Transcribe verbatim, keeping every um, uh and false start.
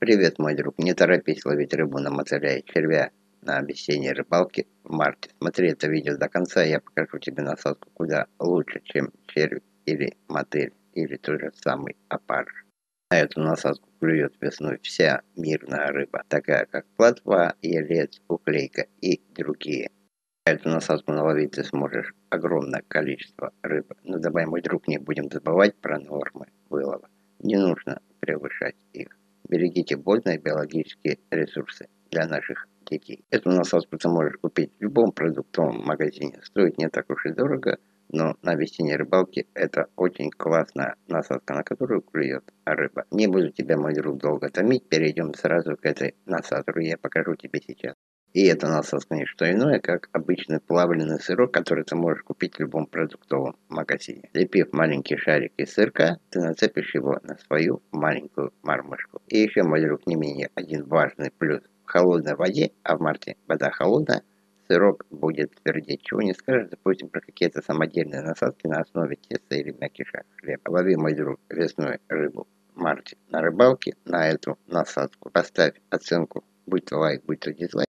Привет, мой друг. Не торопись ловить рыбу на мотыля и червя на весенней рыбалке в марте. Смотри это видео до конца, я покажу тебе насадку куда лучше, чем червь или мотыль, или тот же самый опарыш. На эту насадку клюет весной вся мирная рыба, такая как плотва, елец, уклейка и другие. На эту насадку наловить ты сможешь огромное количество рыбы. Но давай, мой друг, не будем забывать про нормы вылова. Не нужно превышать их. Берегите водные биологические ресурсы для наших детей. Эту насадку ты можешь купить в любом продуктовом магазине. Стоит не так уж и дорого, но на весенней рыбалке это очень классная насадка, на которую клюет рыба. Не буду тебя, мой друг, долго томить. Перейдем сразу к этой насадке. Я покажу тебе сейчас. И это насадка не что иное, как обычный плавленый сырок, который ты можешь купить в любом продуктовом магазине. Лепив маленький шарик из сырка, ты нацепишь его на свою маленькую мормышку. И еще, мой друг, не менее один важный плюс. В холодной воде, а в марте вода холодная, сырок будет твердеть. Чего не скажешь, допустим, про какие-то самодельные насадки на основе теста или мякиша хлеба. Лови, мой друг, весной рыбу в марте на рыбалке на эту насадку. Поставь оценку, будь то лайк, будь то дизлайк.